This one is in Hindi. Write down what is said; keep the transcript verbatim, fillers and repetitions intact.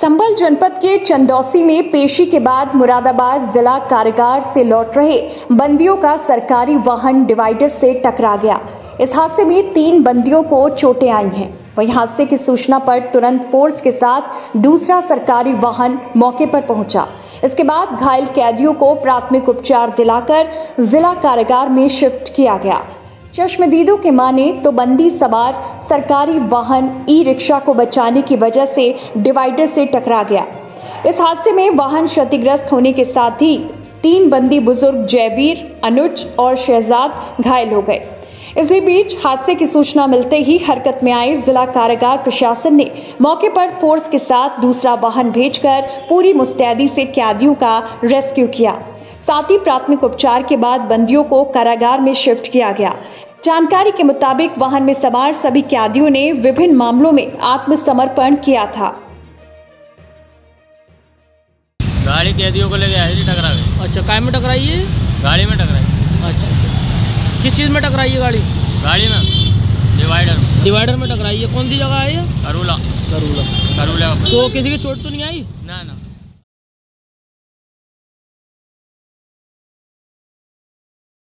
संभल जनपद के चंदौसी में पेशी के बाद मुरादाबाद जिला कारागार से लौट रहे बंदियों का सरकारी वाहन डिवाइडर से टकरा गया। इस हादसे में तीन बंदियों को चोटें आई हैं। वहीं हादसे की सूचना पर तुरंत फोर्स के साथ दूसरा सरकारी वाहन मौके पर पहुंचा। इसके बाद घायल कैदियों को प्राथमिक उपचार दिलाकर जिला कारागार में शिफ्ट किया गया। चश्मदीदों के माने तो बंदी सवार सरकारी वाहन ई रिक्शा को बचाने की वजह से डिवाइडर से टकरा गया। इस हादसे में वाहन क्षतिग्रस्त होने के साथ ही तीन बंदी बुजुर्ग जयवीर, अनुज और शहजाद घायल हो गए। इसी बीच हादसे की सूचना मिलते ही हरकत में आए जिला कारागार प्रशासन ने मौके पर फोर्स के साथ दूसरा वाहन भेजकर पूरी मुस्तैदी से कैदियों का रेस्क्यू किया। साथ ही प्राथमिक उपचार के बाद बंदियों को कारागार में शिफ्ट किया गया। जानकारी के मुताबिक वाहन में सवार सभी कैदियों ने विभिन्न मामलों में आत्मसमर्पण किया था। गाड़ी कैदियों को लेके आई थी, टकरा गई। अच्छा, काय में टकराई है? गाड़ी में टकराई। अच्छा, किस चीज़ में टकराई है गाड़ी? गाड़ी में डिवाइडर डिवाइडर में टकराई है। कौन सी जगह है ये? करूला। करूला करूला। तो किसी की चोट तो नहीं आई? ना ना।